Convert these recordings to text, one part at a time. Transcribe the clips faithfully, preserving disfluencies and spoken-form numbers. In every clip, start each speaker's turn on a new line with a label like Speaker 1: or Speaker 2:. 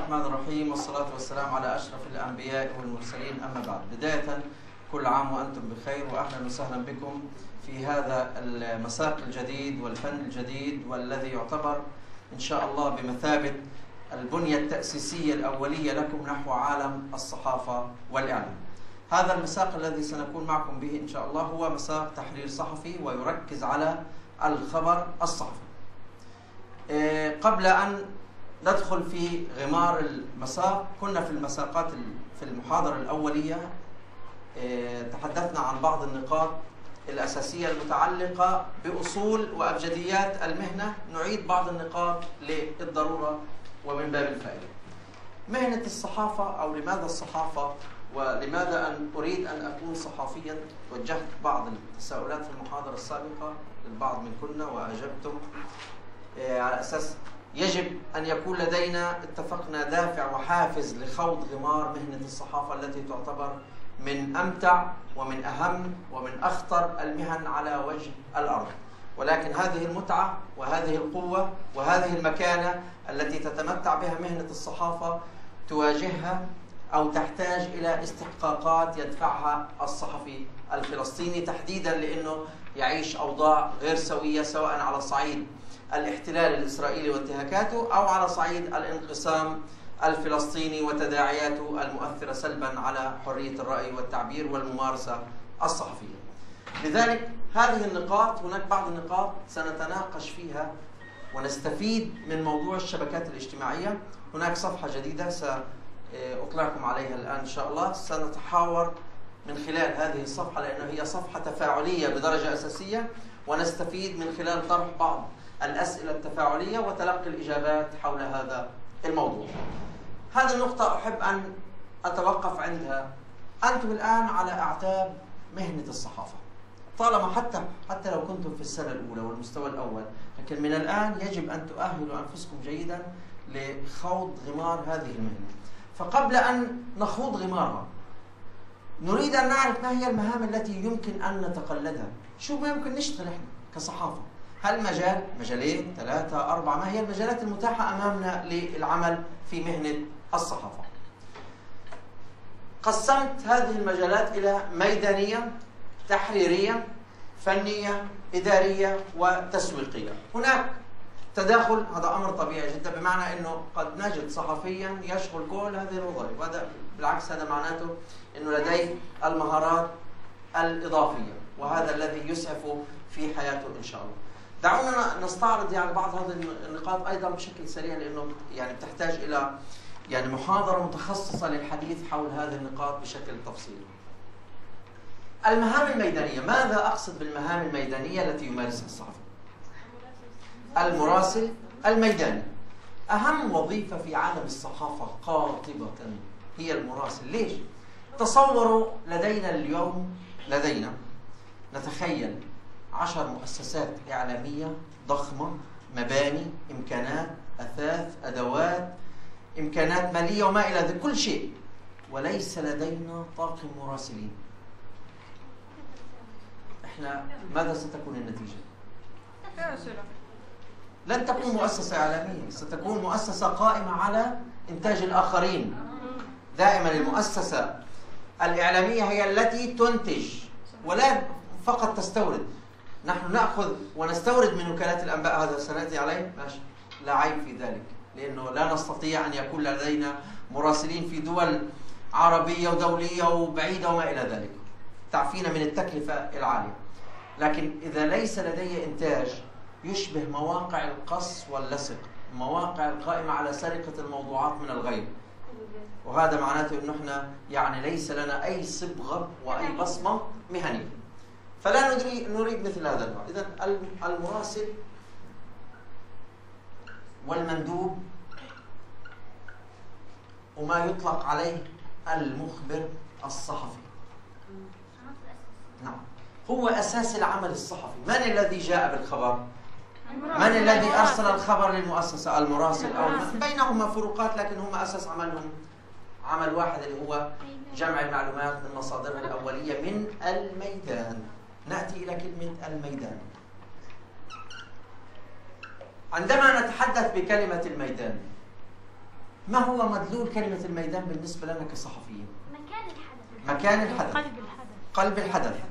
Speaker 1: الرحمن الرحيم، والصلاة والسلام على أشرف الأنبياء والمرسلين، أما بعد. بداية كل عام وأنتم بخير، وأهلا وسهلا بكم في هذا المساق الجديد والفن الجديد، والذي يعتبر إن شاء الله بمثابة البنية التأسيسية الأولية لكم نحو عالم الصحافة والإعلام. هذا المساق الذي سنكون معكم به إن شاء الله هو مساق تحرير صحفي، ويركز على الخبر الصحفي. قبل أن ندخل في غمار المساق، كنا في المساقات في المحاضرة الأولية تحدثنا عن بعض النقاط الأساسية المتعلقة بأصول وأبجديات المهنة. نعيد بعض النقاط للضرورة ومن باب الفائدة. مهنة الصحافة، أو لماذا الصحافة، ولماذا أن أريد أن أكون صحفيا. وجهت بعض التساؤلات في المحاضرة السابقة للبعض منكن وأجبتم على أساس يجب أن يكون لدينا، اتفقنا، دافع وحافز لخوض غمار مهنة الصحافة التي تعتبر من أمتع ومن أهم ومن أخطر المهن على وجه الأرض. ولكن هذه المتعة وهذه القوة وهذه المكانة التي تتمتع بها مهنة الصحافة تواجهها أو تحتاج إلى استحقاقات يدفعها الصحفي الفلسطيني تحديدا، لأنه يعيش أوضاع غير سوية، سواء على صعيد الاحتلال الإسرائيلي وانتهاكاته أو على صعيد الانقسام الفلسطيني وتداعياته المؤثرة سلبا على حرية الرأي والتعبير والممارسة الصحفية. لذلك هذه النقاط، هناك بعض النقاط سنتناقش فيها ونستفيد من موضوع الشبكات الاجتماعية. هناك صفحة جديدة سأطلعكم عليها الآن إن شاء الله، سنتحاور من خلال هذه الصفحة، لأنه هي صفحة تفاعلية بدرجة أساسية، ونستفيد من خلال طرح بعض الأسئلة التفاعلية وتلقي الإجابات حول هذا الموضوع. هذه النقطة أحب أن أتوقف عندها. أنتم الآن على أعتاب مهنة الصحافة، طالما حتى حتى لو كنتم في السنة الأولى والمستوى الأول، لكن من الآن يجب أن تؤهلوا أنفسكم جيدا لخوض غمار هذه المهنة. فقبل أن نخوض غمارها نريد أن نعرف ما هي المهام التي يمكن أن نتقلدها. شو ما يمكن نشتغل إحنا كصحافة؟ هل مجال، مجالين، ثلاثة، أربعة؟ ما هي المجالات المتاحة أمامنا للعمل في مهنة الصحافة؟ قسمت هذه المجالات إلى ميدانية، تحريرية، فنية، إدارية، وتسويقية. هناك تداخل، هذا أمر طبيعي جدا، بمعنى أنه قد نجد صحفيا يشغل كل هذه الوظائف، وهذا بالعكس هذا معناته أنه لديه المهارات الإضافية، وهذا الذي يسعف في حياته إن شاء الله. دعونا نستعرض يعني بعض هذه النقاط أيضا بشكل سريع، لأنه يعني بتحتاج إلى يعني محاضرة متخصصة للحديث حول هذه النقاط بشكل تفصيلي. المهام الميدانية، ماذا أقصد بالمهام الميدانية التي يمارسها الصحفي؟ المراسل الميداني. أهم وظيفة في عالم الصحافة قاطبة هي المراسل. ليش؟ تصوروا لدينا اليوم، لدينا نتخيل عشر مؤسسات إعلامية ضخمة، مباني، إمكانات، أثاث، أدوات، إمكانات مالية وما إلى ذلك، كل شيء، وليس لدينا طاقم مراسلين. إحنا ماذا ستكون النتيجة؟ لن تكون مؤسسة إعلامية، ستكون مؤسسة قائمة على إنتاج الآخرين. دائما المؤسسة الإعلامية هي التي تنتج ولا فقط تستورد. نحن نأخذ ونستورد من وكالات الأنباء، هذا سنأتي عليه، ماشي، لا عيب في ذلك، لأنه لا نستطيع أن يكون لدينا مراسلين في دول عربية ودولية وبعيدة وما إلى ذلك، تعفينا من التكلفة العالية. لكن إذا ليس لدي إنتاج يشبه مواقع القص واللصق، مواقع القائمة على سرقة الموضوعات من الغير، وهذا معناته أنه احنا يعني ليس لنا أي صبغة وأي بصمة مهنية، فلا نريد مثل هذا النوع. إذن المراسل والمندوب وما يطلق عليه المخبر الصحفي، نعم، هو أساس العمل الصحفي. من الذي جاء بالخبر؟ من الذي أرسل الخبر للمؤسسة؟ المراسل. أو بينهما فروقات، لكن هم أساس عملهم عمل واحد، اللي هو جمع المعلومات من مصادرها الأولية من الميدان. نأتي إلى كلمة الميدان. عندما نتحدث بكلمة الميدان ما هو مدلول كلمة الميدان بالنسبة لنا كصحفيين؟
Speaker 2: مكان الحدث.
Speaker 1: مكان الحدث.
Speaker 3: قلب الحدث.
Speaker 1: قلب الحدث.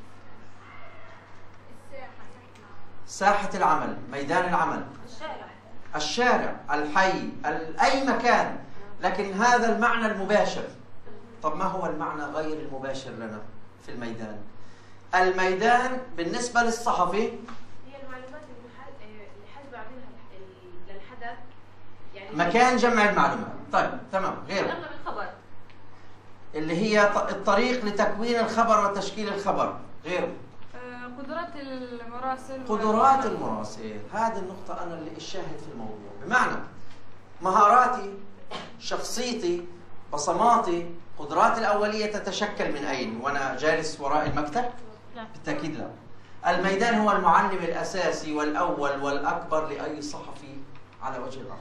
Speaker 1: ساحة العمل، ميدان العمل.
Speaker 2: الشارع.
Speaker 1: الشارع، الحي، أي مكان، لكن هذا المعنى المباشر. طب ما هو المعنى غير المباشر لنا في الميدان؟ الميدان بالنسبة للصحفي
Speaker 4: هي المعلومات اللي حد بعملها للحدث، يعني
Speaker 1: مكان جمع المعلومات. طيب تمام. غيره
Speaker 4: أغلب الخبر
Speaker 1: اللي هي الطريق لتكوين الخبر وتشكيل الخبر. غيره
Speaker 3: قدرات المراسل.
Speaker 1: قدرات المراسل. هذه النقطة أنا اللي الشاهد في الموضوع، بمعنى مهاراتي، شخصيتي، بصماتي، قدراتي الأولية تتشكل من أين؟ وأنا جالس وراء المكتب؟
Speaker 3: لا.
Speaker 1: بالتأكيد لا. الميدان هو المعلم الأساسي والأول والأكبر لأي صحفي على وجه الأرض.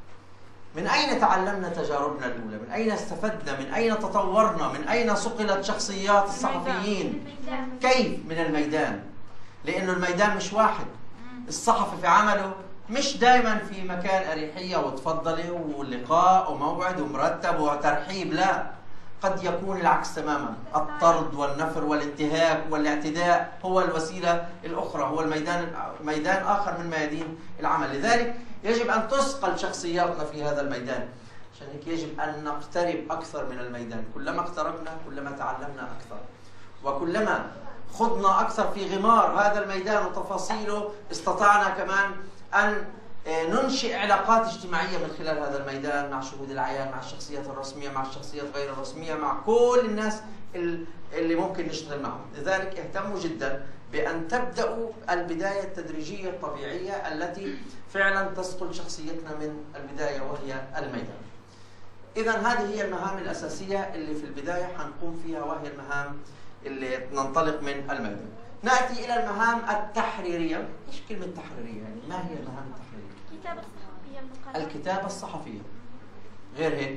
Speaker 1: من أين تعلمنا تجاربنا الأولى؟ من أين استفدنا؟ من أين تطورنا؟ من أين صقلت شخصيات الصحفيين؟ كيف؟ من الميدان. لأنه الميدان مش واحد. الصحفي في عمله مش دائما في مكان أريحية وتفضلي ولقاء وموعد ومرتب وترحيب، لا. قد يكون العكس تماما، الطرد والنفر والانتهاك والاعتداء هو الوسيلة الأخرى، هو الميدان ميدان آخر من ميادين العمل. لذلك يجب أن تثقل شخصياتنا في هذا الميدان. عشان هيك يجب أن نقترب أكثر من الميدان. كلما اقتربنا كلما تعلمنا أكثر، وكلما خضنا أكثر في غمار هذا الميدان وتفاصيله استطعنا كمان أن ننشئ علاقات اجتماعية من خلال هذا الميدان مع شهود العيان، مع الشخصيات الرسمية، مع الشخصيات غير الرسمية، مع كل الناس اللي ممكن نشتغل معهم. لذلك اهتموا جدا بأن تبدأوا البداية التدريجية الطبيعية التي فعلا تسقل شخصيتنا من البداية، وهي الميدان. إذا هذه هي المهام الأساسية اللي في البداية حنقوم فيها، وهي المهام اللي ننطلق من الميدان. نأتي إلى المهام التحريرية. إيش كلمة تحريرية يعني؟ ما هي المهام التحريرية؟
Speaker 2: الكتابة الصحفية، المقالات.
Speaker 1: الكتابة الصحفية. غير هيك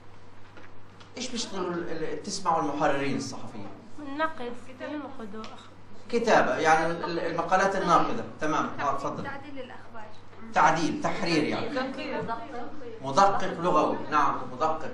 Speaker 1: إيش بيشتغلوا تسمعوا المحررين الصحفيين؟
Speaker 3: النقد، ينقدوا.
Speaker 1: كتابة يعني المقالات الناقدة. تمام. اه تفضل.
Speaker 2: تعديل الأخبار.
Speaker 1: تعديل، تحرير يعني. مدقق لغوي. نعم مدقق.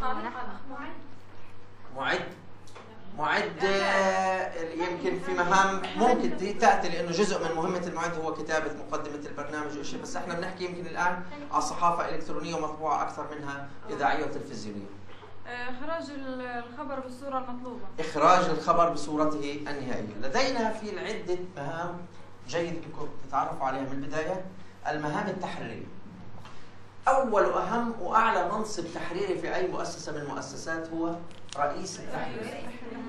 Speaker 1: معد. معد يمكن في مهام ممكن تأتي، لأنه جزء من مهمة المعد هو كتابة مقدمة البرنامج وشيء، بس احنا بنحكي يمكن الآن على صحافة إلكترونية ومطبوعة أكثر منها إذاعية وتلفزيونية.
Speaker 3: إخراج الخبر بالصورة المطلوبة.
Speaker 1: إخراج الخبر بصورته النهائية. لدينا في عدة مهام جيد أنكم تتعرفوا عليها من البداية. المهام التحريرية. أول وأهم وأعلى منصب تحريري في أي مؤسسة من المؤسسات هو رئيس التحرير.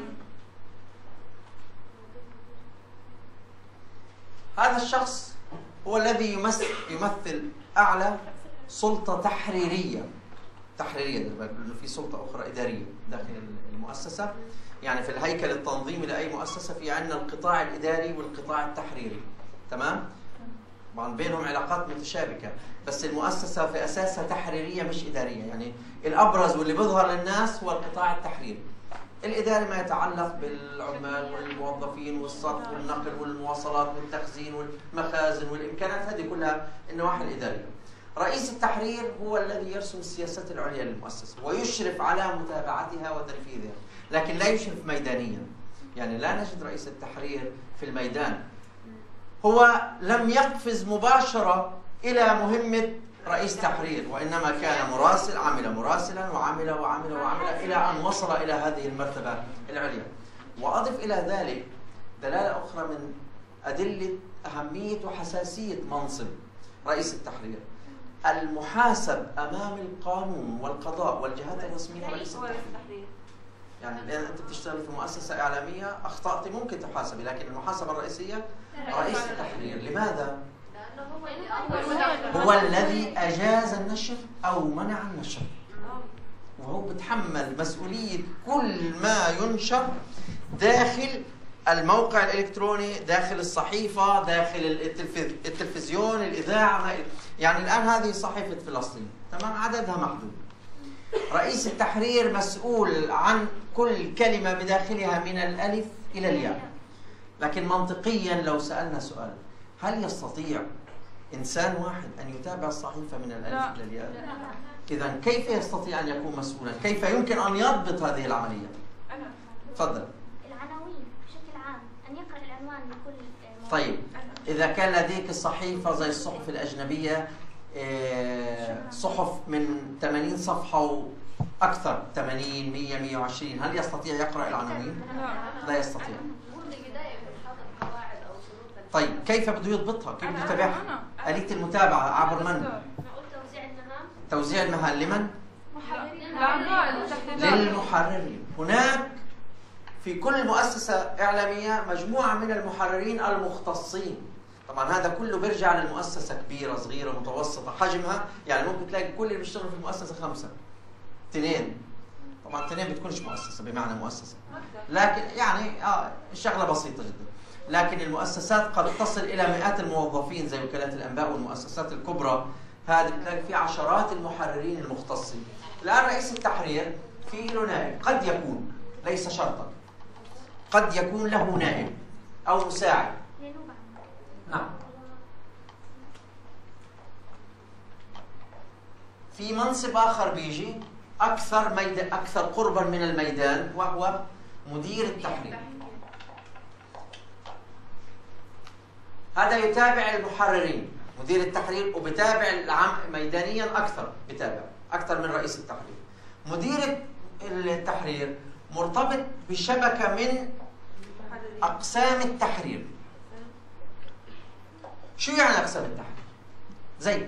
Speaker 1: هذا الشخص هو الذي يمثل يمثل أعلى سلطة تحريرية. تحريرية لأنه في سلطة أخرى إدارية داخل المؤسسة. يعني في الهيكل التنظيمي لأي مؤسسة في عندنا القطاع الإداري والقطاع التحريري. تمام؟ طبعا بينهم علاقات متشابكة، بس المؤسسة في أساسها تحريرية مش إدارية. يعني الأبرز واللي بيظهر للناس هو القطاع التحريري. الإداري ما يتعلق بالعمال والموظفين والصرف والنقل والمواصلات والتخزين والمخازن والإمكانات، هذه كلها النواحي الإدارية. رئيس التحرير هو الذي يرسم السياسات العليا للمؤسسة ويشرف على متابعتها وتنفيذها، لكن لا يشرف ميدانيا. يعني لا نجد رئيس التحرير في الميدان. هو لم يقفز مباشرة إلى مهمة رئيس تحرير، وإنما كان مراسل، عمل مراسلا وعمل وعمل وعمل إلى أن وصل إلى هذه المرتبة العليا. وأضف إلى ذلك دلالة أخرى من أدلة أهمية وحساسية منصب رئيس التحرير. المحاسب أمام القانون والقضاء والجهات الرسمية رئيس التحرير. يعني الآن أنت بتشتغل في مؤسسة إعلامية، أخطأت ممكن تحاسبي، لكن المحاسبة الرئيسية رئيس التحرير. لماذا؟ هو الذي أجاز النشر أو منع النشر، وهو بتحمل مسؤولية كل ما ينشر داخل الموقع الإلكتروني، داخل الصحيفة، داخل التلفزيون، الإذاعة. يعني الآن هذه صحيفة فلسطين، تمام، عددها محدود. رئيس التحرير مسؤول عن كل كلمة بداخلها من الألف إلى الياء. لكن منطقيا لو سألنا سؤال، هل يستطيع إنسان واحد أن يتابع الصحيفة من الألف إلى الياء؟ إذا كيف يستطيع أن يكون مسؤولا؟ كيف يمكن أن يضبط هذه العملية؟
Speaker 4: انا
Speaker 1: تفضل.
Speaker 2: العناوين بشكل عام أن يقرأ العنوان لكل موضوع.
Speaker 1: طيب إذا كان لديك صحيفة زي الصحف الأجنبية آه، صحف من ثمانين صفحة وأكثر، ثمانين مئة مئة وعشرين، هل يستطيع يقرأ العناوين؟ لا يستطيع. طيب كيف بده يضبطها؟ كيف بده يتابعها؟ آلية المتابعة عبر من؟
Speaker 4: انا قلت توزيع المهام.
Speaker 1: توزيع المهام لمن؟
Speaker 3: الأعضاء
Speaker 1: للمحررين. هناك في كل مؤسسة إعلامية مجموعة من المحررين المختصين. طبعا هذا كله بيرجع للمؤسسة كبيرة صغيرة متوسطة حجمها، يعني ممكن تلاقي كل اللي بيشتغلوا في المؤسسة خمسة اثنين، طبعا اثنين بتكونش مؤسسة بمعنى مؤسسة، لكن يعني اه الشغلة بسيطة جدا. لكن المؤسسات قد تصل إلى مئات الموظفين زي وكالات الأنباء والمؤسسات الكبرى، هذه بتلاقي في عشرات المحررين المختصين. الآن رئيس التحرير في له نائب، قد يكون ليس شرطا، قد يكون له نائب أو مساعد. نعم. في منصب آخر بيجي أكثر ميدان، أكثر قربا من الميدان، وهو مدير التحرير. هذا يتابع المحررين، مدير التحرير، وبتابع العام ميدانيا أكثر، بتابع أكثر من رئيس التحرير. مدير التحرير مرتبط بشبكة من أقسام التحرير. شو يعني أقسام التحرير؟ زي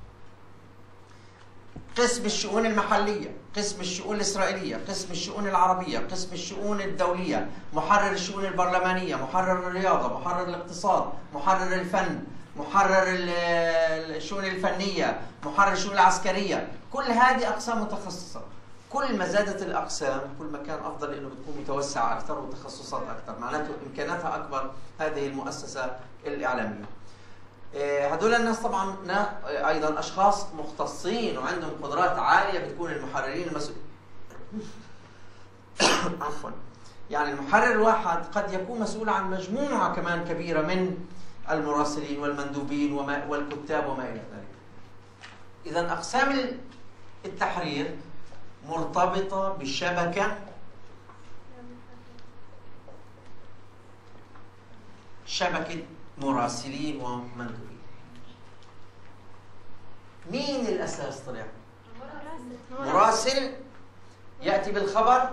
Speaker 1: قسم الشؤون المحلية، قسم الشؤون الإسرائيلية، قسم الشؤون العربية، قسم الشؤون الدولية، محرر الشؤون البرلمانية، محرر الرياضة، محرر الاقتصاد، محرر الفن، محرر الشؤون الفنية، محرر الشؤون العسكرية. كل هذه أقسام متخصصة. كل ما زادت الأقسام كل ما كان أفضل، لأنه بتكون متوسعة أكثر وتخصصات أكثر، معناته إمكاناتها أكبر هذه المؤسسة الإعلامية. هذول الناس طبعا ايضا اشخاص مختصين وعندهم قدرات عاليه، بتكون المحررين المسؤول عفوا يعني المحرر الواحد قد يكون مسؤول عن مجموعه كمان كبيره من المراسلين والمندوبين وما والكتاب وما الى ذلك. اذا اقسام التحرير مرتبطه بشبكه شبكه مراسلين ومندوبين. مين الأساس طلع؟ مراسل يأتي بالخبر،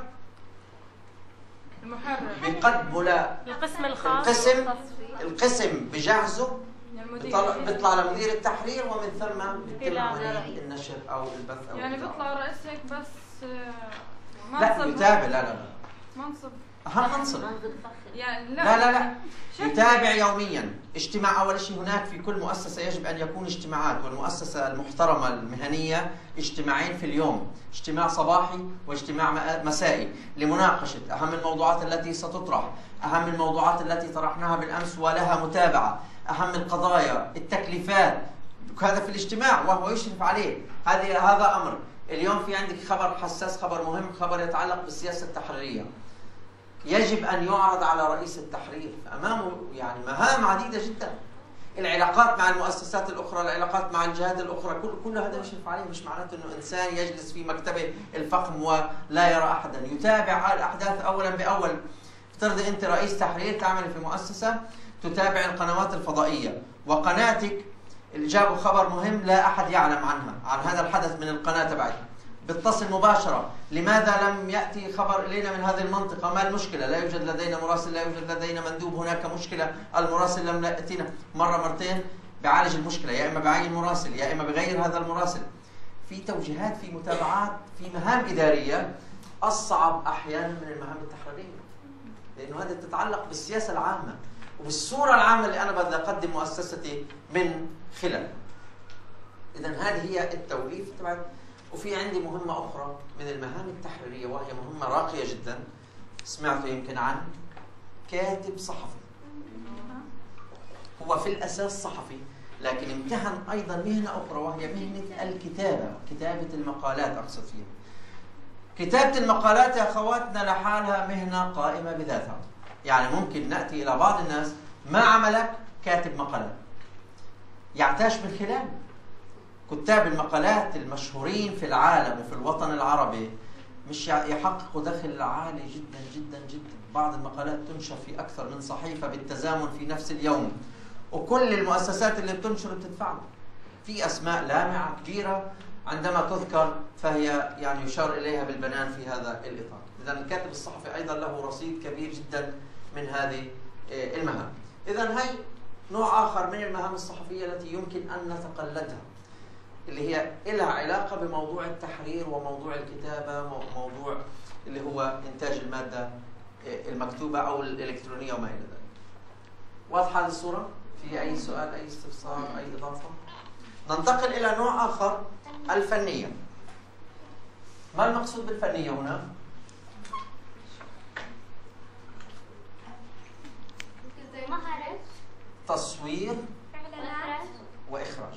Speaker 3: المحرر
Speaker 1: بيقدمه
Speaker 3: للقسم الخاص،
Speaker 1: القسم القسم بجهزه، بيطلع لمدير التحرير، ومن ثم بيتم عملية النشر أو البث أو
Speaker 3: يعني بيطلع رئيس هيك بس
Speaker 1: لا يتابع. لا لا لا
Speaker 3: منصب
Speaker 1: أهم منصب
Speaker 3: يعني.
Speaker 1: لا لا لا يتابع يوميا. اجتماع أول شيء، هناك في كل مؤسسة يجب أن يكون اجتماعات، والمؤسسة المحترمة المهنية اجتماعين في اليوم، اجتماع صباحي واجتماع مسائي لمناقشة أهم الموضوعات التي ستطرح، أهم الموضوعات التي طرحناها بالأمس ولها متابعة، أهم القضايا، التكليفات، هذا في الاجتماع وهو يشرف عليه. هذه هذا أمر. اليوم في عندك خبر حساس، خبر مهم، خبر يتعلق بالسياسة التحريرية، يجب أن يعرض على رئيس التحرير، أمامه يعني مهام عديدة جدا. العلاقات مع المؤسسات الأخرى، العلاقات مع الجهات الأخرى، كل كل هذا يشرف عليه. مش معناته أنه إنسان يجلس في مكتبه الفخم ولا يرى أحدا. يتابع الأحداث أولا بأول. افترضي أنت رئيس تحرير تعمل في مؤسسة تتابع القنوات الفضائية، وقناتك جابوا خبر مهم لا أحد يعلم عنها، عن هذا الحدث من القناة تبعتها، بتصل مباشرة، لماذا لم يأتي خبر إلينا من هذه المنطقة؟ ما المشكلة؟ لا يوجد لدينا مراسل، لا يوجد لدينا مندوب، هناك مشكلة، المراسل لم يأتينا. مرة مرتين بيعالج المشكلة، يا إما بعين مراسل يا إما بغير هذا المراسل. في توجيهات، في متابعات، في مهام إدارية أصعب أحيانا من المهام التحريرية، لأنه هذه تتعلق بالسياسة العامة وبالصورة العامة اللي أنا بدي أقدم مؤسستي من خلال. إذا هذه هي التوليف تبعت. وفي عندي مهمة أخرى من المهام التحريرية، وهي مهمة راقية جدا، سمعتوا يمكن عن كاتب صحفي. هو في الأساس صحفي، لكن امتهن أيضا مهنة أخرى، وهي مهنة الكتابة، كتابة المقالات أقصد فيها. كتابة المقالات يا أخواتنا لحالها مهنة قائمة بذاتها. يعني ممكن نأتي إلى بعض الناس، ما عملك كاتب مقالات، يعتاش من خلال كتاب المقالات المشهورين في العالم وفي الوطن العربي مش يحققوا دخل عالي جدا جدا جدا. بعض المقالات تنشر في أكثر من صحيفة بالتزامن في نفس اليوم، وكل المؤسسات اللي بتنشر بتدفع. في أسماء لامعة كبيرة عندما تذكر فهي يعني يشار إليها بالبنان في هذا الإطار. إذا الكاتب الصحفي أيضا له رصيد كبير جدا من هذه المهام. إذا هي نوع آخر من المهام الصحفية التي يمكن أن نتقلدها، اللي هي لها علاقة بموضوع التحرير وموضوع الكتابة وموضوع اللي هو إنتاج المادة المكتوبة أو الإلكترونية وما إلى ذلك. واضحة هذه الصورة؟ في أي سؤال، أي استفسار، أي إضافة؟ ننتقل إلى نوع آخر، الفنية. ما المقصود بالفنية هنا؟
Speaker 2: مهرج،
Speaker 1: تصوير
Speaker 2: إعلانات،
Speaker 1: وإخراج.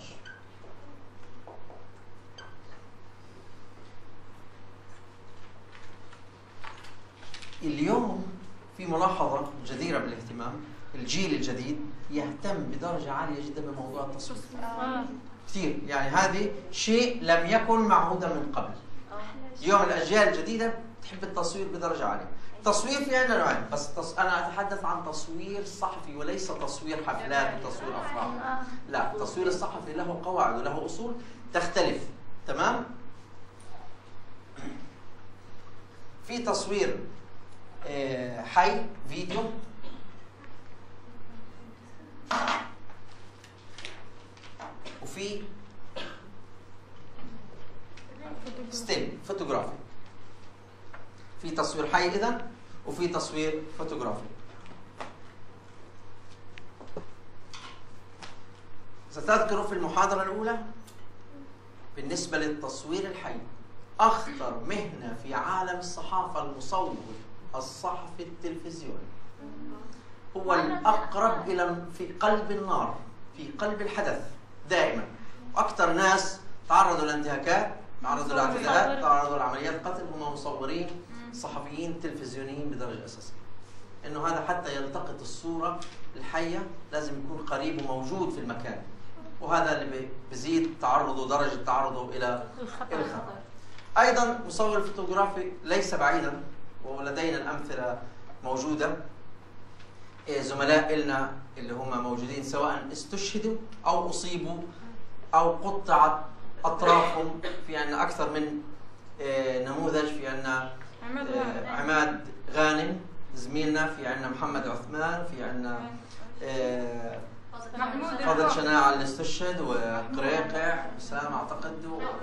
Speaker 1: اليوم في ملاحظة جديرة بالاهتمام، الجيل الجديد يهتم بدرجة عالية جدا بموضوع التصوير. كثير، يعني هذه شيء لم يكن معهودا من قبل. اليوم الأجيال الجديدة تحب التصوير بدرجة عالية. تصوير في عندنا نوعين، بس تص... أنا أتحدث عن تصوير صحفي وليس تصوير حفلات وتصوير أفراح. لا، التصوير الصحفي له قواعد وله أصول تختلف. تمام؟ في تصوير حي، فيديو، وفي ستيل فوتوغرافي. في تصوير حي إذن، وفي تصوير فوتوغرافي. ستذكروا في المحاضرة الأولى بالنسبة للتصوير الحي، أخطر مهنة في عالم الصحافة المصور الصحفي التلفزيوني. هو الأقرب إلى في قلب النار، في قلب الحدث دائما. أكثر ناس تعرضوا لانتهاكات، تعرضوا لاعتداءات، تعرضوا لعمليات قتل هم مصورين صحفيين تلفزيونيين بدرجة أساسية. إنه هذا حتى يلتقط الصورة الحية لازم يكون قريب وموجود في المكان، وهذا اللي بيزيد تعرضه، درجة تعرضه إلى الخطر. أيضا مصور فوتوغرافي ليس بعيدا، ولدينا الأمثلة موجودة. زملاء لنا اللي هم موجودين سواء استشهدوا أو أصيبوا أو قطعت أطرافهم. في عندنا أكثر من نموذج. في عندنا عماد غانم زميلنا، في عندنا محمد عثمان، في عندنا فضل شناعة اللي استشهد، وقريقع وسام أعتقد،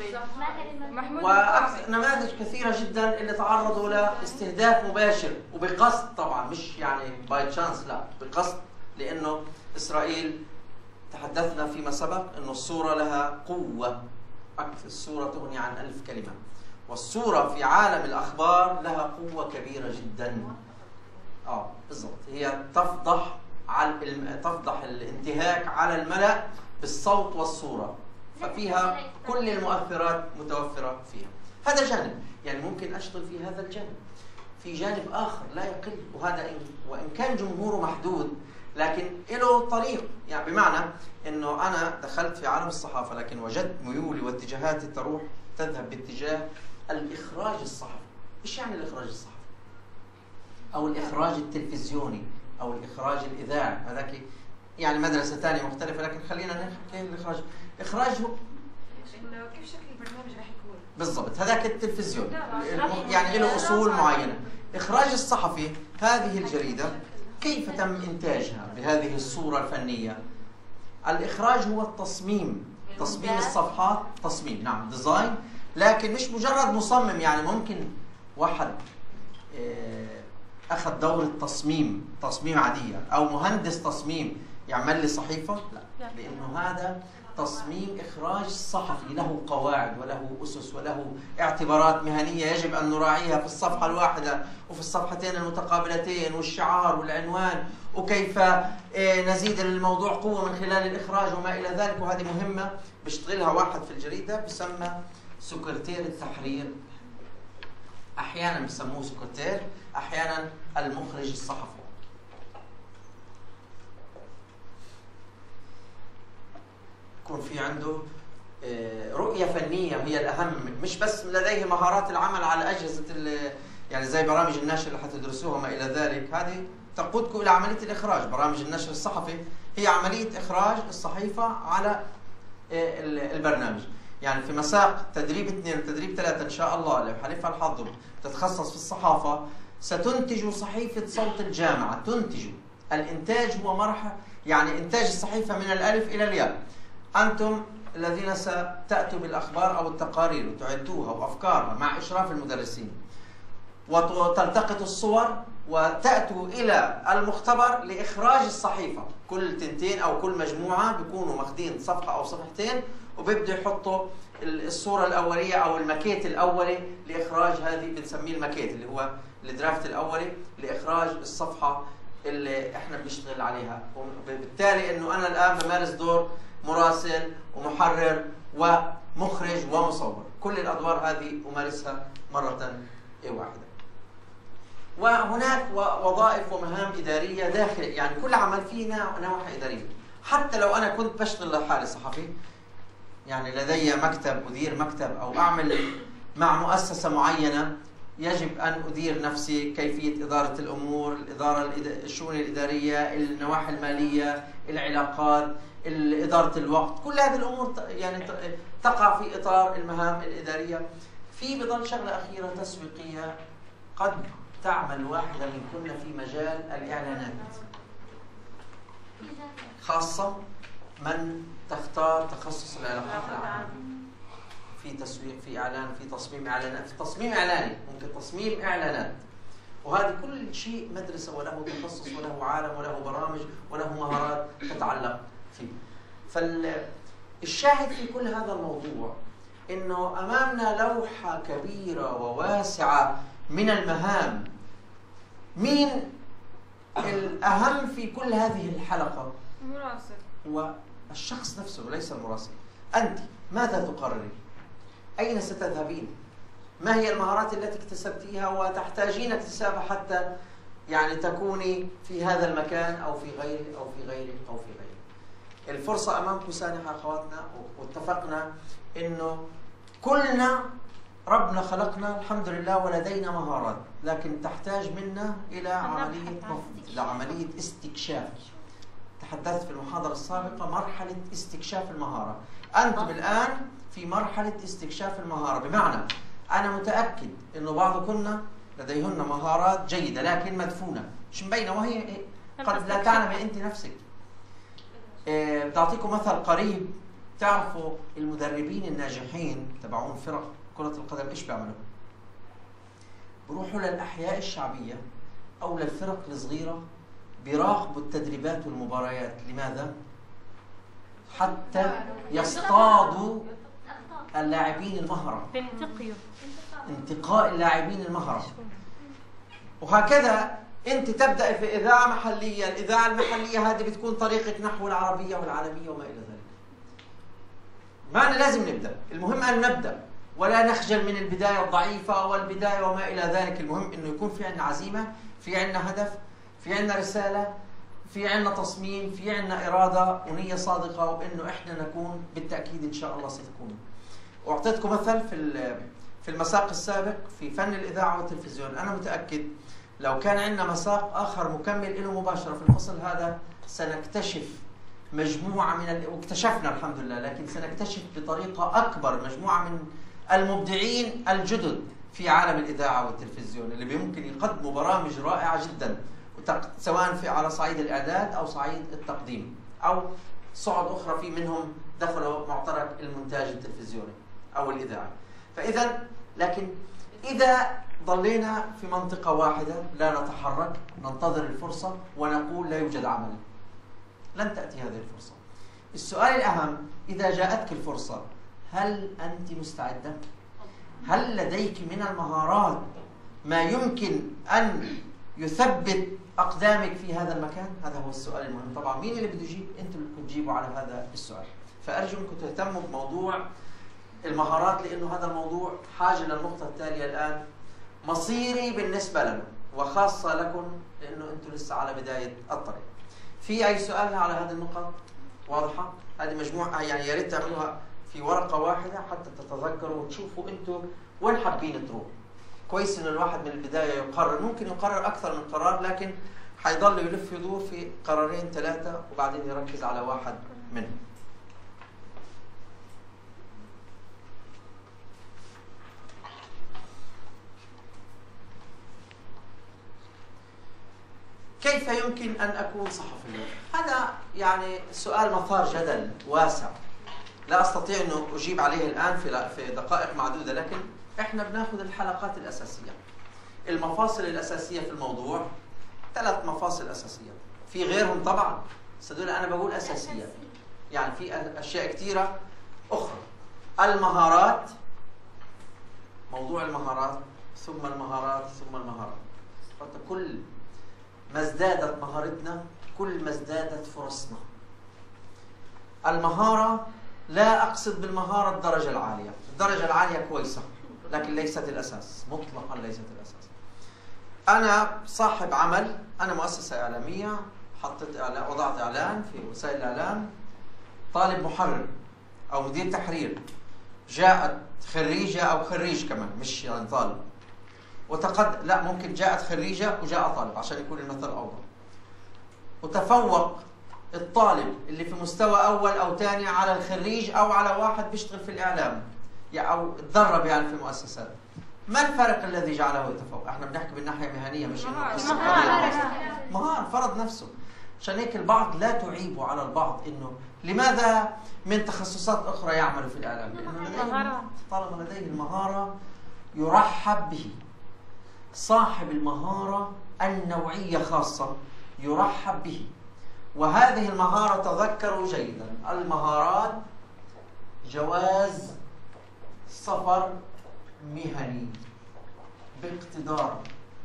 Speaker 1: ونماذج كثيرة جدا اللي تعرضوا لاستهداف مباشر وبقصد، طبعا مش يعني باي تشانس، لا بقصد، لأنه إسرائيل تحدثنا فيما سبق أنه الصورة لها قوة، الصورة تغني عن ألف كلمة، والصورة في عالم الأخبار لها قوة كبيرة جدا. آه بالضبط، هي تفضح على الم... تفضح الانتهاك على الملأ بالصوت والصورة، ففيها كل المؤثرات متوفرة فيها. هذا جانب، يعني ممكن أشتغل في هذا الجانب. في جانب آخر لا يقل، وهذا إن... وإن كان جمهوره محدود لكن له طريق، يعني بمعنى أنه أنا دخلت في عالم الصحافة لكن وجدت ميولي واتجاهاتي تروح تذهب باتجاه الإخراج الصحفي. إيش يعني الإخراج الصحفي؟ أو الإخراج التلفزيوني أو الإخراج الإذاعي، هذاك يعني مدرسة ثانية مختلفة، لكن خلينا نحكي الإخراج. إخراج هو
Speaker 3: كيف شكل البرنامج راح يكون
Speaker 1: بالضبط، هذاك التلفزيون يعني له أصول معينة. إخراج الصحفي، هذه الجريدة كيف تم إنتاجها بهذه الصورة الفنية؟ الإخراج هو التصميم، تصميم الصفحات، تصميم نعم ديزاين، لكن مش مجرد مصمم. يعني ممكن واحد أخذ دور التصميم، تصميم عادية، أو مهندس تصميم يعمل لي صحيفة، لا، لأنه هذا تصميم إخراج صحفي له قواعد وله أسس وله اعتبارات مهنية يجب أن نراعيها في الصفحة الواحدة وفي الصفحتين المتقابلتين، والشعار والعنوان، وكيف نزيد للموضوع قوة من خلال الإخراج وما إلى ذلك. وهذه مهمة بيشتغلها واحد في الجريدة بسمى سكرتير التحرير، أحيانا بسموه سكرتير، أحيانا المخرج الصحفي. يكون في عنده رؤية فنية هي الأهم، مش بس لديه مهارات العمل على أجهزة يعني زي برامج النشر اللي حتدرسوها وما إلى ذلك، هذه تقودكم إلى عملية الإخراج. برامج النشر الصحفي هي عملية إخراج الصحيفة على البرنامج. يعني في مساق تدريب اثنين وتدريب ثلاثة إن شاء الله لو حلفها الحظ تتخصص في الصحافة، ستنتج صحيفة صوت الجامعة. تنتج، الإنتاج هو مرحلة يعني إنتاج الصحيفة من الألف إلى الياء. أنتم الذين ستأتوا بالأخبار أو التقارير وتعدوها وأفكارها مع إشراف المدرسين، وتلتقط الصور وتأتوا إلى المختبر لإخراج الصحيفة. كل تنتين أو كل مجموعة بيكونوا ماخدين صفحة أو صفحتين وبيبدوا يحطوا الصورة الأولية أو الماكيت الأولي لإخراج، هذه بنسميه الماكيت اللي هو الدرافت الأولي لإخراج الصفحة اللي احنا بنشتغل عليها. وبالتالي انه انا الان بمارس دور مراسل ومحرر ومخرج ومصور، كل الادوار هذه امارسها مرة واحدة. وهناك وظائف ومهام ادارية داخل، يعني كل عمل فيه نواحي ادارية. حتى لو انا كنت بشتغل لحالي صحفي، يعني لدي مكتب، ادير مكتب او اعمل مع مؤسسة معينة، يجب أن أدير نفسي كيفية إدارة الأمور، الإدارة الشؤون الإدارية، النواحي المالية، العلاقات، إدارة الوقت، كل هذه الأمور يعني تقع في إطار المهام الإدارية. في بضل شغلة أخيرة تسويقية قد تعمل واحدة منكن في مجال الإعلانات، خاصة من تختار تخصص العلاقات العامة، في تسويق، في اعلان، في تصميم اعلانات، في تصميم اعلاني، ممكن تصميم اعلانات. وهذا كل شيء مدرسه وله تخصص وله عالم وله برامج وله مهارات تتعلق فيه. فالشاهد في كل هذا الموضوع انه امامنا لوحه كبيره وواسعه من المهام. مين الاهم في كل هذه الحلقه؟
Speaker 3: المراسل.
Speaker 1: هو الشخص نفسه وليس المراسل. انت ماذا تقررين؟ أين ستذهبين؟ ما هي المهارات التي اكتسبتيها وتحتاجين اكتسابها حتى يعني تكوني في هذا المكان أو في غيره أو في غيره أو في غيره. الفرصة أمامكم سانحة أخواتنا، واتفقنا إنه كلنا ربنا خلقنا الحمد لله ولدينا مهارات، لكن تحتاج منا إلى عملية إلى عملية استكشاف. تحدثت في المحاضرة السابقة مرحلة استكشاف المهارة. أنتم الآن في مرحلة استكشاف المهارة، بمعنى أنا متأكد إنه بعضكن لديهن مهارات جيدة لكن مدفونة، مش مبينة، وهي قد لا تعلمي أنت نفسك. إيه، بتعطيكم مثل قريب. تعرفوا المدربين الناجحين تبعون فرق كرة القدم إيش بيعملوا؟ بروحوا للأحياء الشعبية أو للفرق الصغيرة، بيراقبوا التدريبات والمباريات. لماذا؟ حتى يصطادوا اللاعبين المهرة، انتقاء اللاعبين المهرة. وهكذا انت تبدأ في إذاعة محلية، الإذاعة المحلية هذه بتكون طريقك نحو العربية والعالمية وما إلى ذلك. معنا لازم نبدأ، المهم أن نبدأ ولا نخجل من البداية الضعيفة والبداية وما إلى ذلك. المهم إنه يكون في عندنا عزيمة، في عندنا هدف، في عندنا رسالة، في عندنا تصميم، في عندنا إرادة ونية صادقة، وإنه إحنا نكون بالتأكيد إن شاء الله ستكون. وأعطيتكم مثل في في المساق السابق في فن الإذاعة والتلفزيون. أنا متأكد لو كان عندنا مساق آخر مكمل له مباشرة في الفصل هذا سنكتشف مجموعة من ال... واكتشفنا الحمد لله، لكن سنكتشف بطريقة أكبر مجموعة من المبدعين الجدد في عالم الإذاعة والتلفزيون اللي بيمكن يقدموا برامج رائعة جدا، سواء في على صعيد الإعداد أو صعيد التقديم أو صعد أخرى. في منهم دخلوا معترك المونتاج التلفزيوني أو الإذاعة. فإذا لكن إذا ضلينا في منطقة واحدة لا نتحرك، ننتظر الفرصة ونقول لا يوجد عمل، لن تأتي هذه الفرصة. السؤال الأهم، إذا جاءتك الفرصة هل أنت مستعدة؟ هل لديك من المهارات ما يمكن أن يثبت أقدامك في هذا المكان؟ هذا هو السؤال المهم. طبعا مين اللي بده يجيب؟ أنتم اللي تجيبوا على هذا السؤال. فأرجو أنكم تهتموا بموضوع المهارات، لأنه هذا الموضوع حاجة للنقطة التالية الآن، مصيري بالنسبة لنا وخاصة لكم لأنه أنتم لسه على بداية الطريق. في أي سؤال على هذه النقط واضحة؟ هذه مجموعة يعني يا ريت تعملوها في ورقة واحدة حتى تتذكروا وتشوفوا أنتم وين حابين تروحوا. كويس إن الواحد من البداية يقرر، ممكن يقرر أكثر من قرار لكن حيضل يلف يدور في قرارين ثلاثة وبعدين يركز على واحد منهم. كيف يمكن أن أكون صحفيا؟ هذا يعني سؤال مثار جدل واسع، لا أستطيع أن أجيب عليه الآن في في دقائق معدودة، لكن إحنا بناخذ الحلقات الأساسية. المفاصل الأساسية في الموضوع ثلاث مفاصل أساسية، في غيرهم طبعا، بس هذول أنا بقول أساسية، يعني في أشياء كثيرة أخرى. المهارات، موضوع المهارات، ثم المهارات، ثم المهارات. حتى كل ما ازدادت مهارتنا كل ما ازدادت فرصنا. المهارة لا أقصد بالمهارة الدرجة العالية، الدرجة العالية كويسة لكن ليست الأساس، مطلقا ليست الأساس. أنا صاحب عمل، أنا مؤسسة إعلامية، حطيت إعلان، وضعت إعلان في وسائل الإعلام، طالب محرر أو مدير تحرير، جاءت خريجة أو خريج كمان مش يعني طالب، وتقد لا ممكن جاءت خريجة وجاء طالب عشان يكون المثل أوضح، وتفوق الطالب اللي في مستوى أول أو ثاني على الخريج أو على واحد بيشتغل في الإعلام أو تدرب يعني في مؤسسات. ما الفرق الذي جعله يتفوق؟ احنا بنحكي بالناحية مهنية مش إنه مهارة، فرض نفسه. عشان هيك البعض لا تعيب على البعض إنه لماذا من تخصصات أخرى يعمل في الإعلام؟ لأنه لديه طالما لديه المهارة يرحب به. صاحب المهارة النوعية خاصة يرحب به، وهذه المهارة تذكروا جيدا، المهارات جواز سفر مهني باقتدار،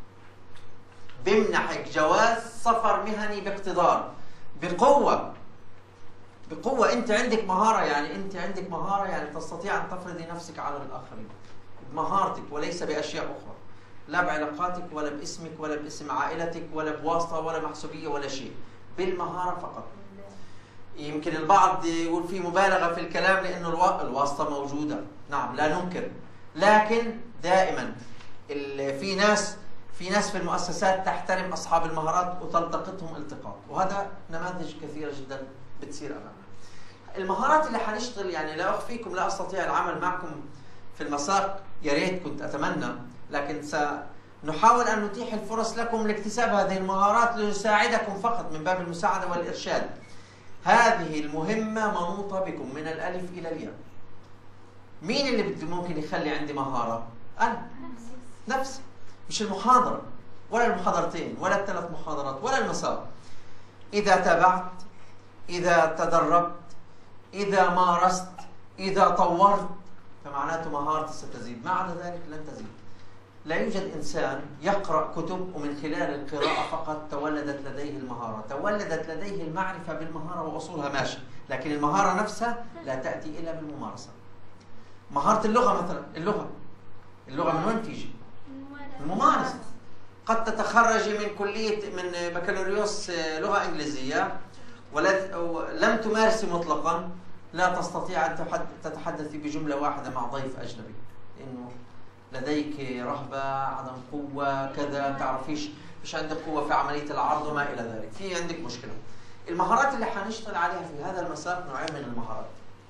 Speaker 1: بمنحك جواز سفر مهني باقتدار، بقوة بقوة. أنت عندك مهارة، يعني أنت عندك مهارة يعني تستطيع أن تفرضي نفسك على الآخرين بمهارتك وليس بأشياء أخرى، لا بعلاقاتك ولا باسمك ولا باسم عائلتك ولا بواسطة ولا محسوبية ولا شيء، بالمهارة فقط. يمكن البعض يقول في مبالغة في الكلام لأنه الواسطة موجودة، نعم لا ننكر، لكن دائما في ناس في ناس في المؤسسات تحترم أصحاب المهارات وتلتقطهم التقاط، وهذا نماذج كثيرة جدا بتصير أمامنا. المهارات اللي حنشتغل يعني لا أخفيكم لا أستطيع العمل معكم في المساق، يا ريت كنت أتمنى، لكن سنحاول أن نتيح الفرص لكم لاكتساب هذه المهارات لنساعدكم فقط من باب المساعدة والإرشاد. هذه المهمة منوطة بكم من الألف إلى الياء. مين اللي بده ممكن يخلي عندي مهارة؟ أنا نفسي، مش المحاضرة ولا المحاضرتين ولا الثلاث محاضرات ولا المساق. إذا تابعت، إذا تدربت، إذا مارست، إذا طورت، فمعناته مهارتي ستزيد، ما عدا ذلك لن تزيد. لا يوجد إنسان يقرأ كتب ومن خلال القراءة فقط تولدت لديه المهارة، تولدت لديه المعرفة بالمهارة وأصولها ماشي، لكن المهارة نفسها لا تأتي إلا بالممارسة. مهارة اللغة مثلا، اللغة اللغة من وين تيجي؟ الممارسة. قد تتخرجي من كلية من بكالوريوس لغة إنجليزية ولم تمارسي مطلقا، لا تستطيع أن تتحدثي بجملة واحدة مع ضيف أجنبي، لأنه لديك رهبة، عدم قوة، كذا، تعرفيش مش عندك قوة في عملية العرض وما إلى ذلك، في عندك مشكلة. المهارات اللي حنشتغل عليها في هذا المساق نوعين من المهارات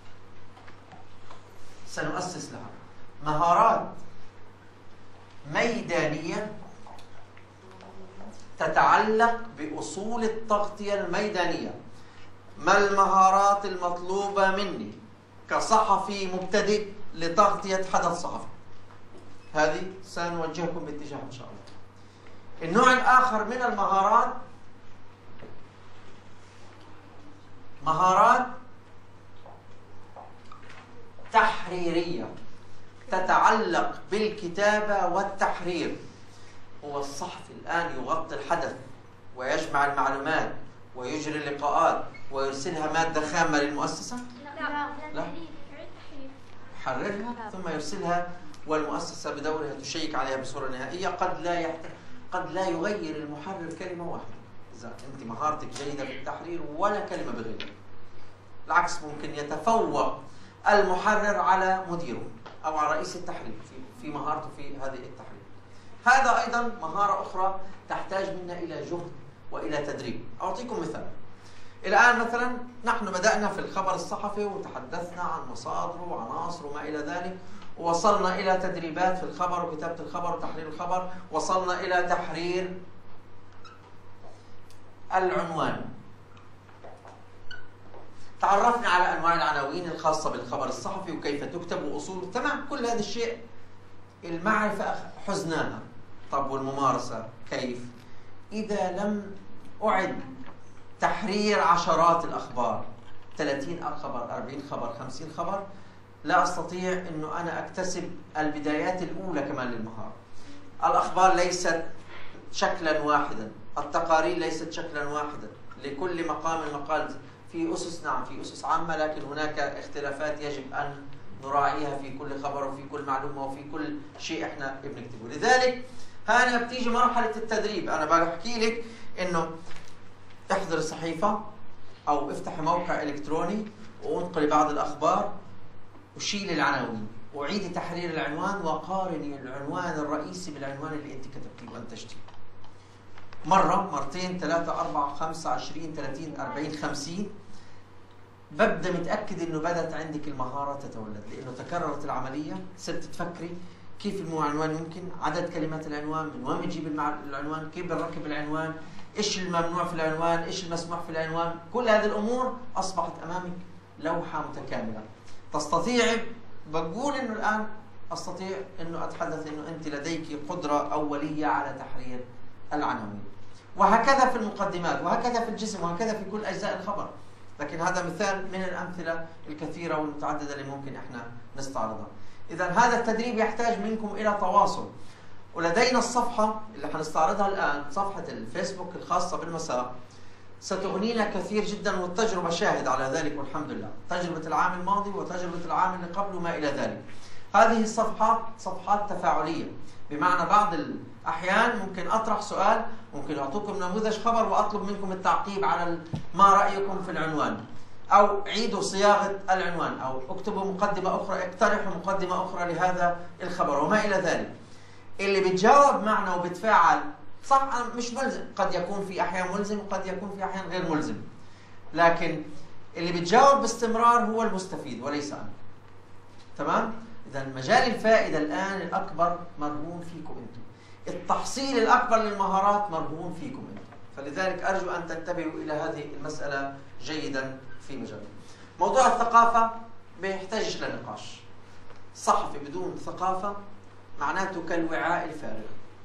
Speaker 1: سنؤسس لها. مهارات ميدانية تتعلق بأصول التغطية الميدانية. ما المهارات المطلوبة مني كصحفي مبتدئ لتغطية حدث صحفي؟ هذه سنوجهكم باتجاه إن شاء الله. النوع الآخر من المهارات مهارات تحريرية تتعلق بالكتابة والتحرير. هو الصحفي الآن يغطي الحدث ويجمع المعلومات ويجري اللقاءات ويرسلها مادة خامة للمؤسسة؟
Speaker 2: لا
Speaker 1: لا، يحررها ثم يرسلها، والمؤسسة بدورها تشيك عليها بصورة نهائية. قد لا يحتاج، قد لا يغير المحرر كلمة واحدة إذا أنت مهارتك جيدة في التحرير ولا كلمة بغيرها. العكس، ممكن يتفوق المحرر على مديره أو على رئيس التحرير في في مهارته في هذه التحرير. هذا أيضا مهارة أخرى تحتاج منا إلى جهد وإلى تدريب. أعطيكم مثال. الآن مثلا نحن بدأنا في الخبر الصحفي وتحدثنا عن مصادره وعناصره وما إلى ذلك، ووصلنا إلى تدريبات في الخبر وكتابة الخبر وتحرير الخبر، وصلنا إلى تحرير العنوان. تعرفنا على أنواع العناوين الخاصة بالخبر الصحفي وكيف تكتب وأصوله، تمام، كل هذا الشيء المعرفة حزناها. طب والممارسة كيف؟ إذا لم أعد تحرير عشرات الأخبار، ثلاثين خبر، أربعين خبر، خمسين خبر، لا أستطيع أنه أنا أكتسب البدايات الأولى كمان للمهارة. الأخبار ليست شكلا واحدا، التقارير ليست شكلا واحدا، لكل مقام مقال، في أسس، نعم في أسس عامة، لكن هناك اختلافات يجب أن نراعيها في كل خبر وفي كل معلومة وفي كل شيء احنا بنكتبه. لذلك هنا بتيجي مرحلة التدريب. أنا بحكي لك إنه احضر صحيفة أو افتح موقع إلكتروني وانقلي بعض الأخبار وشيل العناوين وعيدي تحرير العنوان وقارني العنوان الرئيسي بالعنوان اللي أنت كتبتيه وأنتجتيه. مرة، مرتين، ثلاثة، أربعة، خمسة، عشرين، ثلاثين، أربعين، خمسين، ببدأ متأكد إنه بدأت عندك المهارة تتولد، لأنه تكررت العملية، صرت تفكري كيف العنوان يمكن، عدد كلمات العنوان، من وين بنجيب العنوان، كيف بنركب العنوان، إيش الممنوع في العنوان، إيش المسموح في العنوان، كل هذه الأمور أصبحت أمامك لوحة متكاملة. تستطيعي، بقول إنه الآن أستطيع إنه أتحدث إنه أنت لديك قدرة أولية على تحرير العناوين. وهكذا في المقدمات، وهكذا في الجسم، وهكذا في كل أجزاء الخبر. لكن هذا مثال من الأمثلة الكثيرة والمتعددة اللي ممكن إحنا نستعرضها. إذا هذا التدريب يحتاج منكم إلى تواصل. ولدينا الصفحة اللي حنستعرضها الآن، صفحة الفيسبوك الخاصة بالمساء، ستغنينا كثير جدا، والتجربة شاهد على ذلك والحمد لله، تجربة العام الماضي وتجربة العام اللي قبله وما إلى ذلك. هذه الصفحات صفحات تفاعلية، بمعنى بعض الأحيان ممكن أطرح سؤال، ممكن أعطوكم نموذج خبر وأطلب منكم التعقيب على ما رأيكم في العنوان، أو عيدوا صياغة العنوان، أو اكتبوا مقدمة أخرى، اقترحوا مقدمة أخرى لهذا الخبر وما إلى ذلك. اللي بيتجاوب معنا وبتفاعل صح، مش ملزم، قد يكون في أحيان ملزم وقد يكون في أحيان غير ملزم، لكن اللي بيتجاوب باستمرار هو المستفيد وليس أنا. تمام؟ إذا مجال الفائدة الآن الأكبر مرهون فيكم أنتم. التحصيل الأكبر للمهارات مرهون فيكم أنتم. فلذلك أرجو أن تنتبهوا إلى هذه المسألة جيدا في مجال. موضوع الثقافة بيحتاجش لنقاش. صحفي بدون ثقافة معناته كالوعاء الفارغ.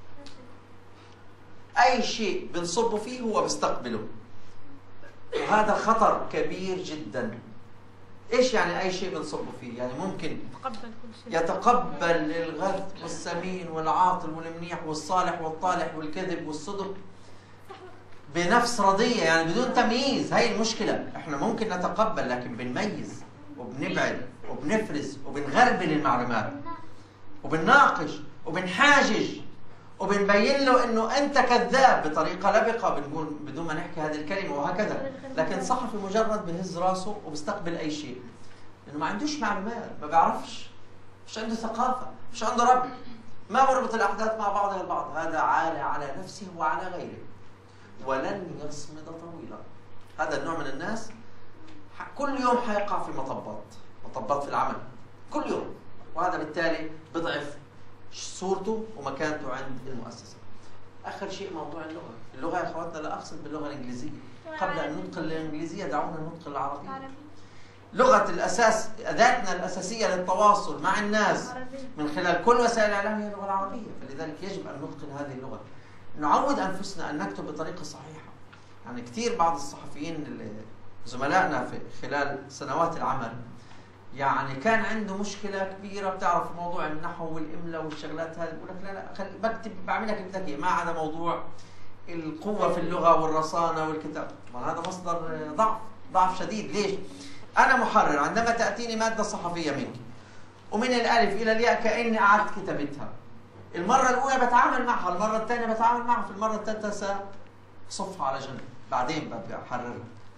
Speaker 1: أي شيء بنصبه فيه هو بيستقبله. وهذا خطر كبير جدا. إيش يعني أي شيء بنصبه فيه؟ يعني ممكن يتقبل الغث والسمين والعاطل والمنيح والصالح والطالح والكذب والصدق بنفس رضية، يعني بدون تمييز. هاي المشكلة، احنا ممكن نتقبل لكن بنميز وبنبعد وبنفرز وبنغربل المعلومات وبنناقش وبنحاجج وبنبين له انه انت كذاب بطريقة لبقة، بنقول بدون ما نحكي هذه الكلمة وهكذا. لكن صحفي مجرد بهز راسه وبيستقبل اي شيء، لانه ما عندوش معلومات، ما بيعرفش، مش عنده ثقافة، مش عنده ربط، ما بربط الاحداث مع بعضها البعض. هذا عالي على نفسه وعلى غيره ولن يصمد طويلا. هذا النوع من الناس كل يوم حيقع في مطبات، مطبات في العمل كل يوم، وهذا بالتالي بضعف صورته ومكانته عند المؤسسة. آخر شيء موضوع اللغة. اللغة يا أخواتنا لا أقصد باللغة الإنجليزية. قبل أن ندخل الإنجليزية دعونا ندخل العربية. لغة الأساس، أداتنا الأساسية للتواصل مع الناس من خلال كل وسائل الإعلام هي اللغة العربية. فلذلك يجب أن نتقن هذه اللغة، نعود أنفسنا أن نكتب بطريقة صحيحة. يعني كثير بعض الصحفيين اللي زملائنا في خلال سنوات العمل يعني كان عنده مشكلة كبيرة، بتعرف موضوع النحو والإملاء والشغلات هذه، بقول لك لا لا خلي بكتب بعملها كيف بدك، ما عدا موضوع القوة في اللغة والرصانة والكتاب. هذا مصدر ضعف، ضعف شديد. ليش؟ أنا محرر، عندما تأتيني مادة صحفية منك ومن الألف إلى الياء كأني قعدت كتبتها. المرة الأولى بتعامل معها، المرة الثانية بتعامل معها، في المرة الثالثة سأصفها على جنب، بعدين بحررها.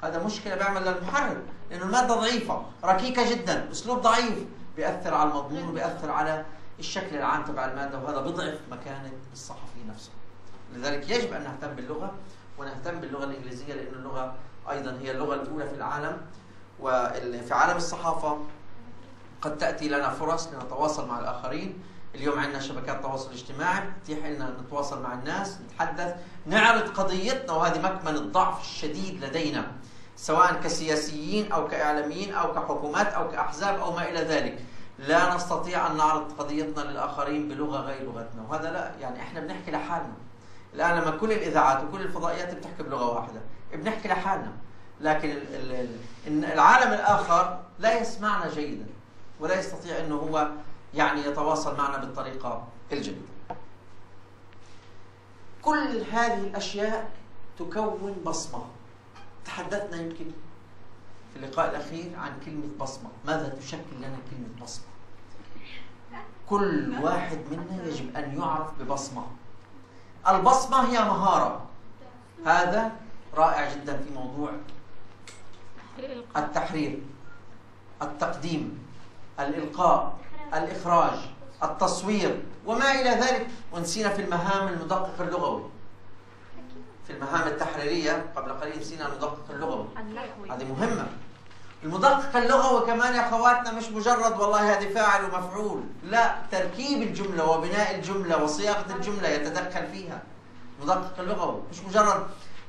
Speaker 1: هذا مشكلة بيعمل للمحرر، لأنه المادة ضعيفة ركيكة جدا، أسلوب ضعيف بيأثر على المضمون وبيأثر على الشكل العام تبع المادة، وهذا بيضعف مكانة الصحفي نفسه. لذلك يجب أن نهتم باللغة، ونهتم باللغة الإنجليزية، لأن اللغة أيضا هي اللغة الأولى في العالم. وفي عالم الصحافة قد تأتي لنا فرص لنتواصل مع الآخرين. اليوم عندنا شبكات التواصل الاجتماعي بتتيح لنا نتواصل مع الناس، نتحدث، نعرض قضيتنا، وهذه مكمن الضعف الشديد لدينا سواء كسياسيين أو كإعلاميين أو كحكومات أو كأحزاب أو ما إلى ذلك. لا نستطيع أن نعرض قضيتنا للآخرين بلغة غير لغتنا، وهذا لا، يعني إحنا بنحكي لحالنا. الآن لما كل الإذاعات وكل الفضائيات بتحكي بلغة واحدة بنحكي لحالنا، لكن العالم الآخر لا يسمعنا جيدا ولا يستطيع أنه هو يعني يتواصل معنا بالطريقة الجيدة. كل هذه الأشياء تكون بصمة. تحدثنا يمكن في اللقاء الأخير عن كلمة بصمة، ماذا تشكل لنا كلمة بصمة؟ كل واحد منا يجب أن يعرف ببصمة. البصمة هي مهارة. هذا رائع جدا في موضوع التحرير، التقديم، الإلقاء، الإخراج، التصوير وما إلى ذلك. ونسينا في المهام المدقق اللغوي، في المهام التحريرية قبل قليل نسينا المدقق اللغوي، هذه مهمة. المدقق اللغوي كمان يا أخواتنا مش مجرد والله هذه فاعل ومفعول، لا، تركيب الجملة وبناء الجملة وصياغة الجملة يتدخل فيها المدقق اللغوي، مش مجرد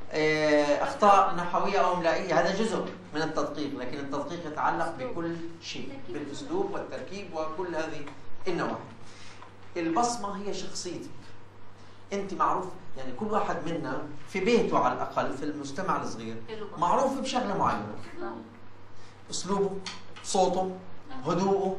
Speaker 1: أخطاء نحوية أو إملائية، هذا جزء من التدقيق، لكن التدقيق يتعلق بكل شيء، بالأسلوب والتركيب وكل هذه النواحي. البصمة هي شخصيتك. أنت معروف، يعني كل واحد منا في بيته على الأقل في المجتمع الصغير معروف بشغلة معينة، أسلوبه، صوته، هدوءه،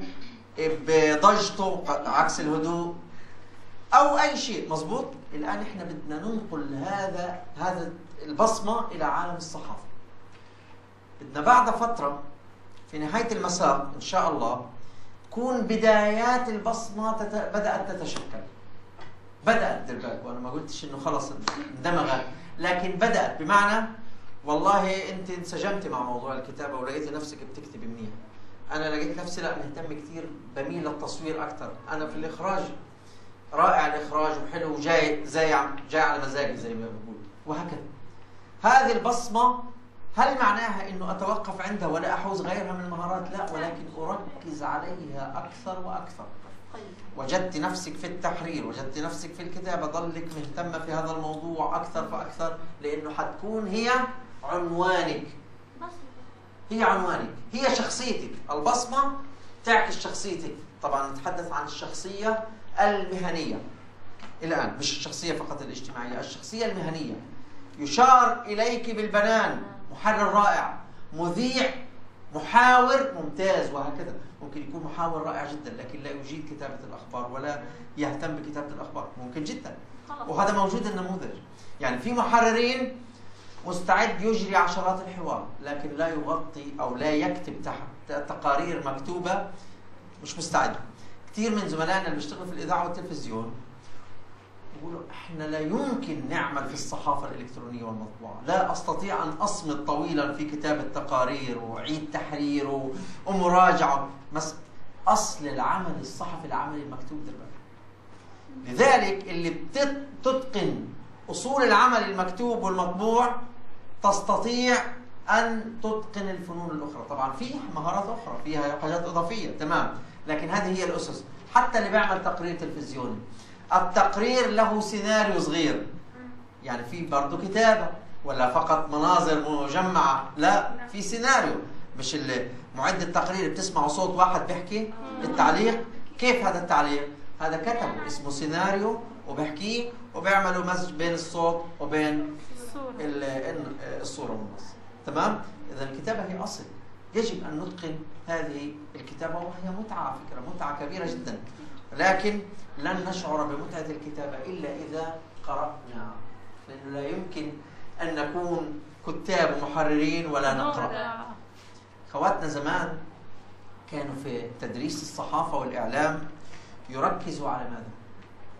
Speaker 1: بضجته عكس الهدوء أو أي شيء، مظبوط؟ الآن إحنا بدنا ننقل هذا هذا البصمة إلى عالم الصحافة. بدنا بعد فترة في نهاية المساق إن شاء الله تكون بدايات البصمة تت... بدأت تتشكل. بدأت درباك، وأنا ما قلتش إنه خلص اندمغت، لكن بدأت، بمعنى والله أنت انسجمت مع موضوع الكتابة ولقيت نفسك بتكتب منيح. أنا لقيت نفسي لا مهتم كثير، بميل للتصوير أكثر. أنا في الإخراج رائع، الإخراج وحلو وجاي زي جاي على مزاجي زي ما بقول، وهكذا. هذه البصمة هل معناها إنه أتوقف عندها ولا أحوز غيرها من المهارات؟ لا، ولكن أركز عليها أكثر وأكثر. وجدت نفسك في التحرير، وجدت نفسك في الكتابة، ضلك مهتمة في هذا الموضوع أكثر فأكثر، لأنه حتكون هي عنوانك. هي عنوانك، هي شخصيتك. البصمة تعكس شخصيتك. طبعا نتحدث عن الشخصية المهنية الآن، مش الشخصية فقط الاجتماعية، الشخصية المهنية. يشار إليك بالبنان، محرر رائع، مذيع محاور ممتاز، وهكذا. ممكن يكون محاور رائع جدا لكن لا يجيد كتابة الأخبار ولا يهتم بكتابة الأخبار، ممكن جدا، وهذا موجود النموذج. يعني في محررين مستعد يجري عشرات الحوار لكن لا يغطي أو لا يكتب تحت تقارير مكتوبة، مش مستعد. كثير من زملائنا اللي بيشتغلوا في الإذاعة والتلفزيون يقولوا احنا لا يمكن نعمل في الصحافة الإلكترونية والمطبوعة، لا أستطيع أن أصمد طويلا في كتابة تقارير وعيد تحرير ومراجعة. مس أصل العمل الصحفي العمل المكتوب دلوقتي. لذلك اللي بتتقن أصول العمل المكتوب والمطبوع تستطيع أن تتقن الفنون الأخرى. طبعا في مهارات أخرى، فيها حاجات إضافية، تمام، لكن هذه هي الأسس. حتى اللي بيعمل تقرير تلفزيوني، التقرير له سيناريو صغير، يعني في برضه كتابة ولا فقط مناظر مجمعة، لا، في سيناريو. مش اللي معد التقرير بتسمعوا صوت واحد بيحكي التعليق. كيف هذا التعليق؟ هذا كتبه اسمه سيناريو وبحكيه وبيعملوا مزج بين الصوت وبين الصورة والنص، تمام؟ إذا الكتابة هي أصل، يجب أن نتقن هذه الكتابة، وهي متعة على فكرة، متعة كبيرة جدا، لكن لن نشعر بمتعة الكتابة إلا إذا قرأنا، لأنه لا يمكن أن نكون كتاب ومحررين ولا نقرأ. خواتنا زمان كانوا في تدريس الصحافة والإعلام يركزوا على ماذا؟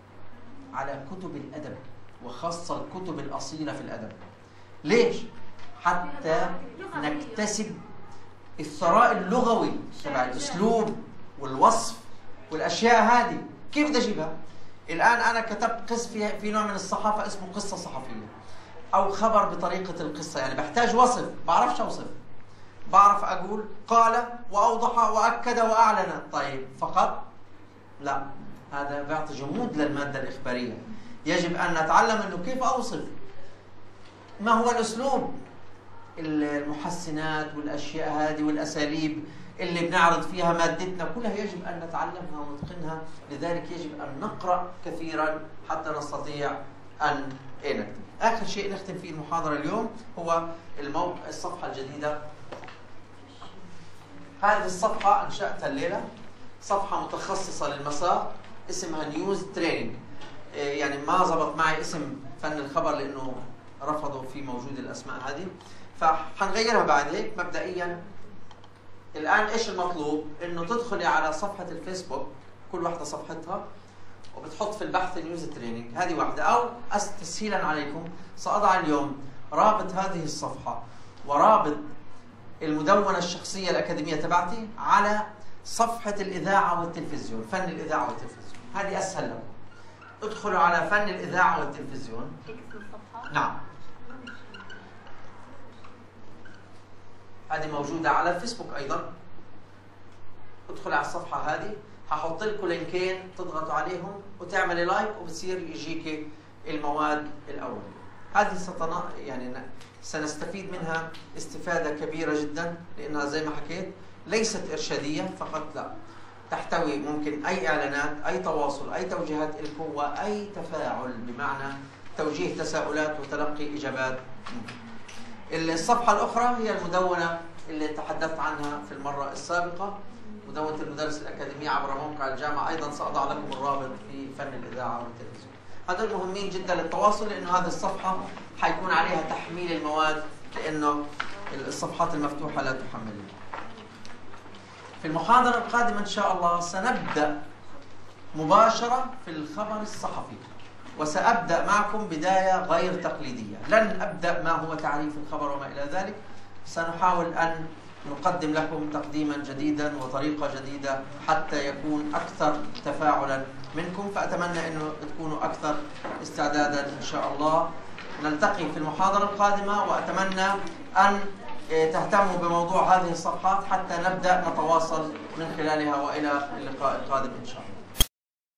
Speaker 1: على كتب الأدب، وخاصة الكتب الأصيلة في الأدب. ليش؟ حتى نكتسب الثراء اللغوي تبع الاسلوب والوصف والاشياء هذه. كيف بدي اجيبها؟ الان انا كتبت قص في في نوع من الصحافه اسمه قصه صحفيه او خبر بطريقه القصه، يعني بحتاج وصف، بعرفش اوصف. بعرف اقول قال واوضح واكد واعلن، طيب فقط؟ لا، هذا بيعطي جمود للماده الاخباريه. يجب ان نتعلم انه كيف اوصف، ما هو الاسلوب، المحسنات والاشياء هذه والاساليب اللي بنعرض فيها مادتنا كلها يجب ان نتعلمها ونتقنها. لذلك يجب ان نقرا كثيرا حتى نستطيع ان نكتب. اخر شيء نختم فيه المحاضره اليوم هو الموقع، الصفحه الجديده. هذه الصفحه انشاتها الليله، صفحه متخصصه للمساق اسمها نيوز تريننج. يعني ما زبط معي اسم فن الخبر لانه رفضوا في موجود الاسماء هذه، فحنغيرها بعد هيك. مبدئيا الان ايش المطلوب؟ انه تدخلي على صفحه الفيسبوك، كل واحده صفحتها، وبتحط في البحث نيوز تريننج، هذه واحده. او تسهيلا عليكم ساضع اليوم رابط هذه الصفحه ورابط المدونه الشخصيه الاكاديميه تبعتي على صفحه الاذاعه والتلفزيون، فن الاذاعه والتلفزيون، هذه اسهل لكم. ادخلوا على فن الاذاعه والتلفزيون. نعم، هذه موجودة على الفيسبوك أيضا. ادخل على الصفحة هذه، هحط لكم لينكين تضغطوا عليهم وتعملي لايك وبتصير يجيك المواد الأولية. هذه ستنا يعني سنستفيد منها استفادة كبيرة جدا، لأنها زي ما حكيت ليست إرشادية فقط، لا، تحتوي ممكن أي إعلانات، أي تواصل، أي توجيهات لكم، وأي تفاعل، بمعنى توجيه تساؤلات وتلقي إجابات. الصفحة الأخرى هي المدونة اللي تحدثت عنها في المرة السابقة، مدونة المدرس الأكاديمية عبر موقع الجامعة، أيضا سأضع لكم الرابط في فن الإذاعة والتلفزيون. هذول مهمين جدا للتواصل، لأنه هذه الصفحة حيكون عليها تحميل المواد، لأنه الصفحات المفتوحة لا تحمل. في المحاضرة القادمة إن شاء الله سنبدأ مباشرة في الخبر الصحفي، وسأبدأ معكم بداية غير تقليدية. لن أبدأ ما هو تعريف الخبر وما إلى ذلك، سنحاول أن نقدم لكم تقديما جديدا وطريقة جديدة حتى يكون أكثر تفاعلا منكم، فأتمنى أنه تكونوا أكثر استعدادا إن شاء الله. نلتقي في المحاضرة القادمة، وأتمنى أن تهتموا بموضوع هذه الصفحات حتى نبدأ نتواصل من خلالها، وإلى اللقاء القادم إن شاء الله.